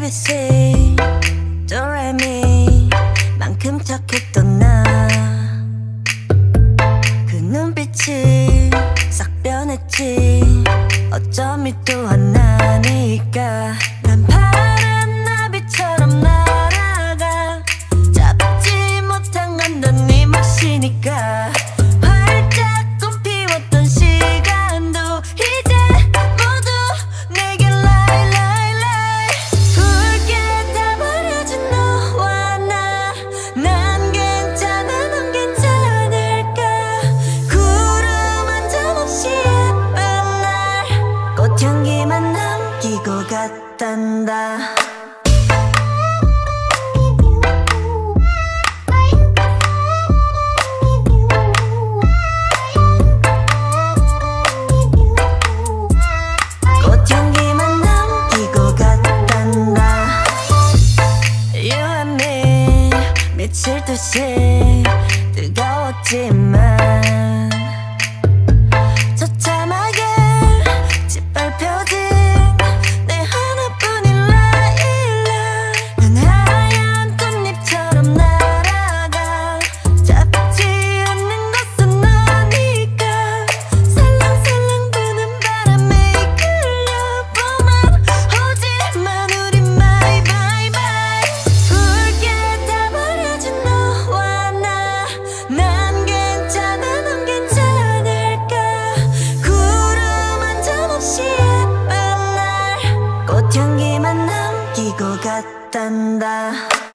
ABC 도레미만큼 착했던 나 그 눈빛이 싹 변했지. 어쩜 이 또한 나니까 난 파란 나비처럼 날아가. 잡지 못한 건 넌 네 몫이니까. 활짝 꽃피웠던 시간도 이제 모두 내게 lie lie lie. 붉게 다 버려진 너와 나. 난 괜찮아 넌 괜찮을까. 구름 한 점 없이 예쁜 날 꽃향기만 남기고 갔단다. 꽃향기만 남기고 갔단다. You and me 미칠 듯이 뜨거웠지만 처참하게 짓밟혀진 내 하나뿐인 라일락. 난 하얀 꽃잎처럼 날아가. 잡지 않는 것은 너니까. 살랑살랑 부는 바람에 이끌려보만 오지만 우린 my bye bye. 붉게 다 버려진 너와 나. 난 괜찮아 넌 괜찮을까. 구름 한 점 없이 예쁜 날 꽃향기만 남기고 갔단다.